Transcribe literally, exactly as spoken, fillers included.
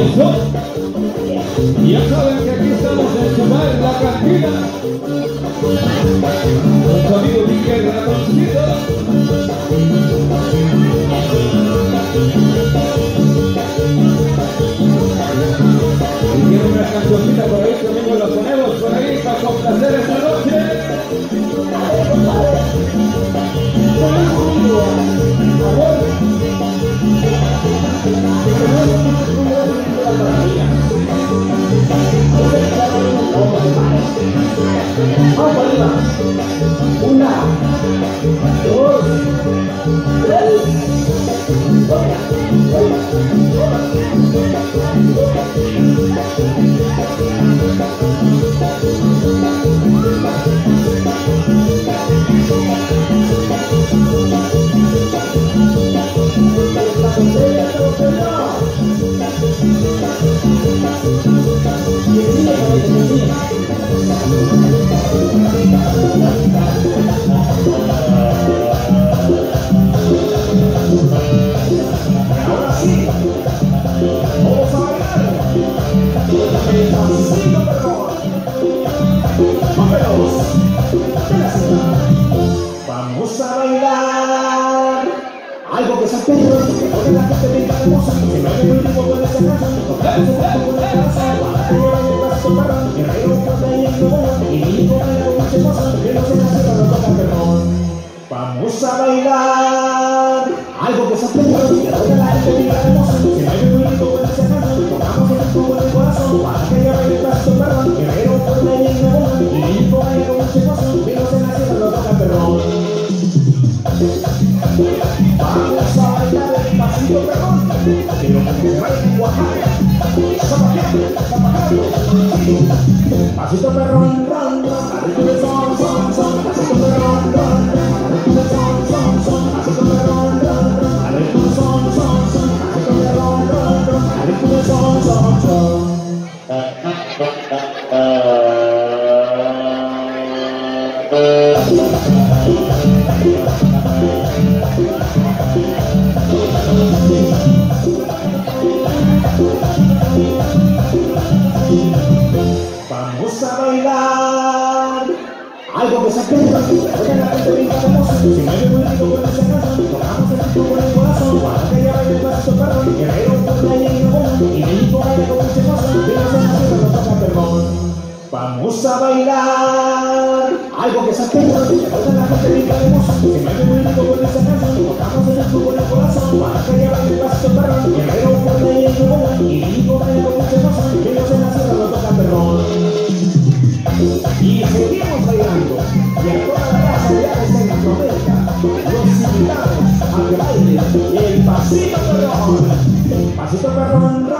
eso. Ya saben que aquí estamos en su bar, la cantina. Nuestro amigo Miguel Ratoncito. Si quieren una cancioncita por ahí, conmigo la ponemos por ahí para complacer esta noche. Vamos arriba. Una, dos, tres. Ahora sí, vamos a bailar. Vamos a bailar algo que se perro, porque la gente venga hermosa, se me ve el ritmo con esa canción, tocamos el ritmo con la cabeza, para que lleve el brazo perro, que reír un café y el nuevo, y mi hijo baila con mucha emoción, que no se nace cuando toca perrón. Vamos a bailar algo que se perro, porque la gente venga hermosa, se me ve el ritmo con esa canción, tocamos el ritmo con el corazón, para que lleve el brazo perro, que reír un café y el nuevo, y mi hijo baila con mucha emoción, que no se nace cuando toca perrón. Vamos a bailar el pasito perrón, que lo que se baila en Oaxaca, zapateando, zapateando. Pasito perrón, ron, ron, arriba de son, son, son. Pasito perrón, ron, ron, arriba de son, son, son. Pasito perrón, ron, ron, arriba de son, son, son. Pasito perrón, ron, ron, arriba de son, son, son. Vamos a bailar algo que se perra, porque la gente brinca de emoción, si me ve muy rico con esa canción, tocamos el ritmo con el corazón, para que lleve el pasito perrón, guerrero por la y bueno, y mi hijo baila con mucha emoción, que no se nace cuando toca perrón. Vamos a bailar algo que se perra, porque la gente brinca de emoción, si me ve muy rico con esa canción, tocamos el ritmo con el corazón, para que lleve el pasito perrón, guerrero por la y bueno, y mi hijo baila con mucha emoción, que no se nace cuando toca perrón. Y seguimos bailando, y a toda la casa ya de Centroamérica, los invitamos a que bailen el pasito perrón, pasito perrón.